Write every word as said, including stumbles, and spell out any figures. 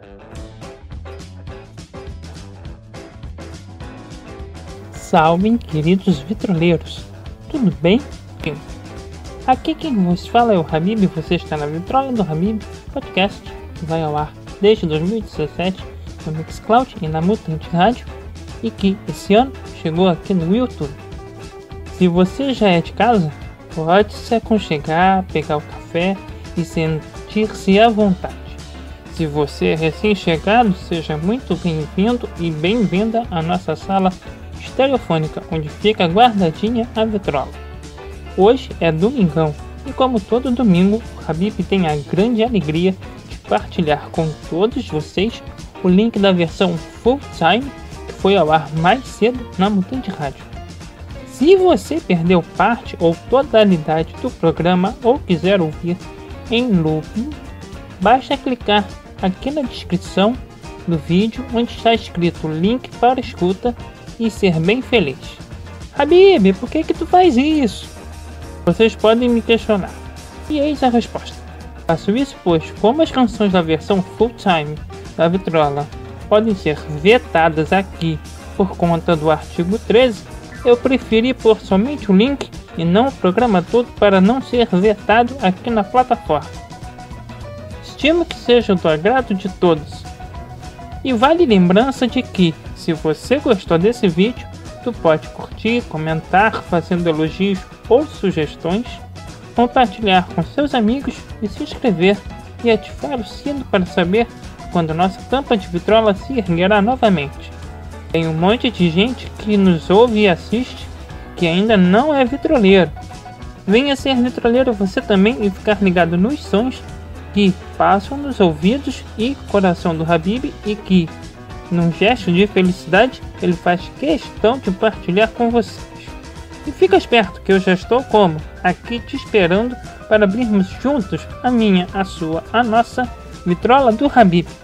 Salve, queridos vitroleiros, tudo bem? Aqui quem vos fala é o Habib e você está na Vitrola do Habib Podcast, que vai ao ar desde dois mil e dezessete no Mixcloud e na Mutante Rádio, e que esse ano chegou aqui no YouTube. Se você já é de casa, pode se aconchegar, pegar o café e sentir-se à vontade. Se você é recém-chegado, seja muito bem-vindo e bem-vinda à nossa sala estereofônica, onde fica guardadinha a vitrola. Hoje é domingão e, como todo domingo, o Habib tem a grande alegria de partilhar com todos vocês o link da versão full time que foi ao ar mais cedo na Mutante Rádio. Se você perdeu parte ou totalidade do programa ou quiser ouvir em looping, basta clicar aqui na descrição do vídeo onde está escrito link para escuta e ser bem feliz. Habib, por que que tu faz isso? Vocês podem me questionar. E eis a resposta. Faço isso pois, como as canções da versão full time da Vitrola podem ser vetadas aqui por conta do artigo treze, eu preferi pôr somente o link e não o programa todo para não ser vetado aqui na plataforma. Estimo que seja do agrado de todos. E vale lembrança de que, se você gostou desse vídeo, tu pode curtir, comentar, fazendo elogios ou sugestões, compartilhar com seus amigos e se inscrever e ativar o sino para saber quando nossa tampa de vitrola se erguerá novamente. Tem um monte de gente que nos ouve e assiste que ainda não é vitroleiro. Venha ser vitroleiro você também e ficar ligado nos sons que passam nos ouvidos e coração do Habib e que, num gesto de felicidade, ele faz questão de partilhar com vocês. E fica esperto que eu já estou como? Aqui te esperando para abrirmos juntos a minha, a sua, a nossa vitrola do Habib.